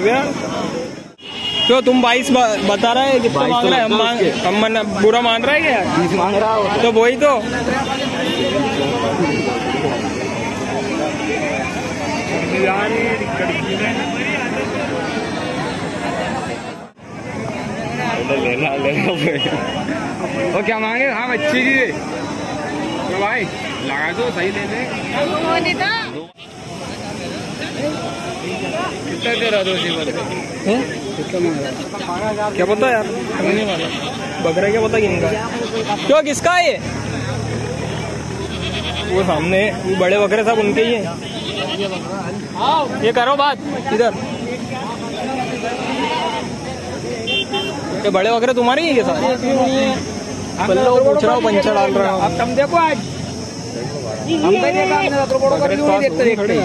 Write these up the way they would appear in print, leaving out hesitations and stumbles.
भव्या। तो तुम 22 बता रहा है, कितना मांग रहा है? हम बुरा मान रहा है क्या? 20 मांग रहा हो तो वही तो लेना और क्या मांगे? हाँ बच्ची की तो भाई लगा दो, सही ले दे। कितना दे रहा दो क्या पता यार, बकरा क्या पता किनका क्यों, किसका है ये? वो सामने वो बड़े बकरे सब उनके ही हैं। ये करो बात इधर, ये बड़े बकरे तुम्हारे ही है सारे? पल्लो पूछ रहा हूँ, पंचर डाल रहा हूँ। अब तुम देखो आज हम कहीं देखा हमने देखते देखते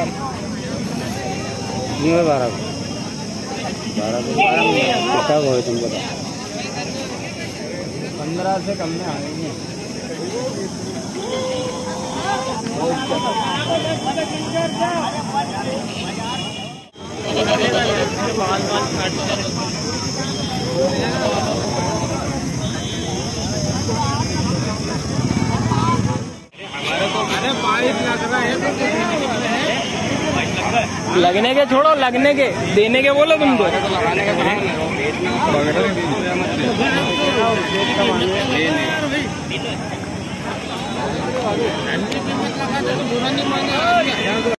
12 कितना हो तुम बताओ? 15 से कम में आएंगे। लगने के छोड़ो, लगने के देने के बोलो तुम तो। लगाने का